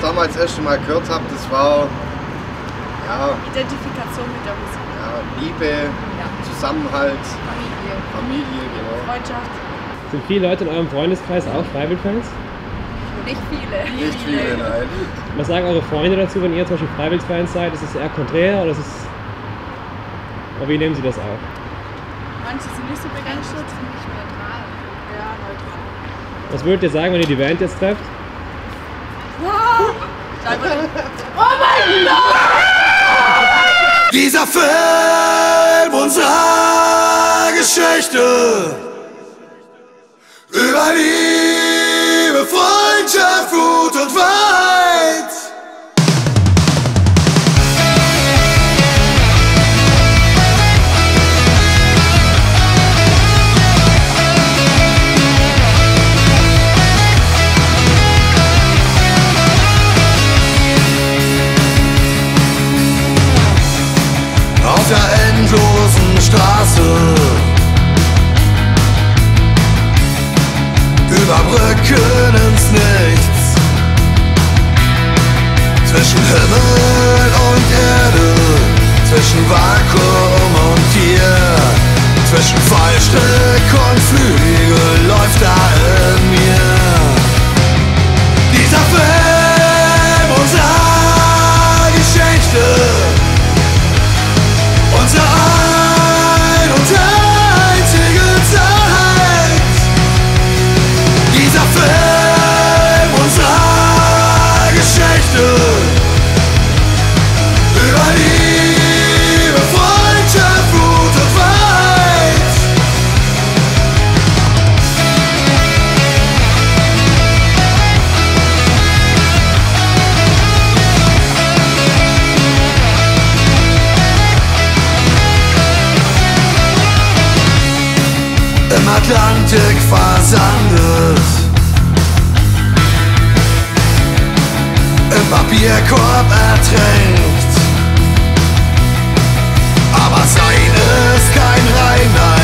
damals das erste Mal gehört habe, das war ja, Identifikation mit der Musik. ja, Liebe, Zusammenhalt, Familie, genau. Freundschaft. Sind viele Leute in eurem Freundeskreis auch Freiwild-Fans? Nicht viele. Nicht viele, nein. Was sagen eure Freunde dazu, wenn ihr zum Beispiel Freiwild-Fans seid? Ist es eher konträr oder ist es... Oder wie nehmen sie das auf? Manche sind nicht so begeistert. Ziemlich neutral. Ja, neutral. Was würdet ihr sagen, wenn ihr die Band jetzt trefft? Oh mein Gott! Dieser Film unserer Geschichte über Liebe, Freundschaft, Wut und Wahrheit. Auf der endlosen Straße über Brücken ins Nichts, zwischen Himmel und Erde, zwischen Vakuum und Tier, zwischen Fallstrick und Flügel läuft da in mir dieser Film unserer Geschichte. Unsere ein und einzige Zeit. Dieser Film unserer Geschichte über Liebe, Freundschaft, Wut und Wahrheit. Im Atlantik versandet, im Papierkorb ertränkt, aber sein ist kein reiner